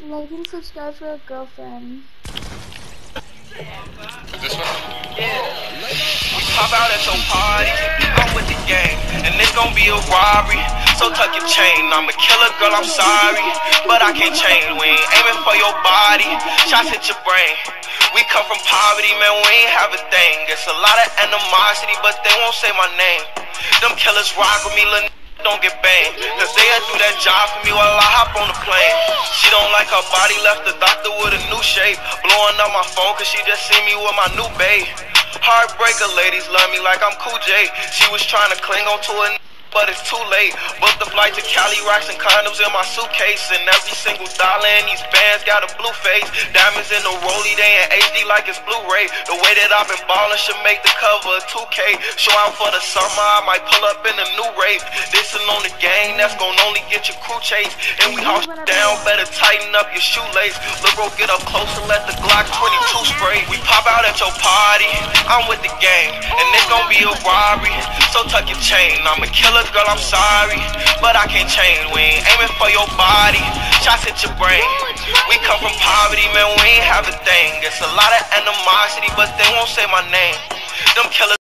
Like and subscribe for a girlfriend. This one? Yeah. We pop out at your party. I'm with the gang, and it's gonna be a robbery. So tuck your chain. I'm a killer, girl, I'm sorry, but I can't change. We ain't aiming for your body. Shots hit your brain. We come from poverty, man, we ain't have a thing. It's a lot of animosity, but they won't say my name. Them killers rock with me, little don't get banged, cause they'll do that job for me while I hop on the plane. She don't like her body, left the doctor with a new shape. Blowing up my phone cause she just see me with my new babe. Heartbreaker, ladies love me like I'm Cool J. She was trying to cling on to a but it's too late. Booked the flight to Cali, rocks and condoms in my suitcase. And every single dollar in these bands got a blue face. Diamonds in the rollie, they in HD like it's Blu-ray. The way that I've been ballin' should make the cover of 2K. Show out for the summer, I might pull up in a new rape. This on the gang, that's gon' only get your crew chased. And we house down, better tighten up your shoelace. Look, bro, get up close and let the Glock 22 spray. We pop out at your party, I'm with the gang, and it's gon' be a robbery. So tuck your chain, I'm a killer, girl, I'm sorry, but I can't change. We ain't aiming for your body. Shots hit your brain. We come from poverty, man, we ain't have a thing. It's a lot of animosity, but they won't say my name. Them killers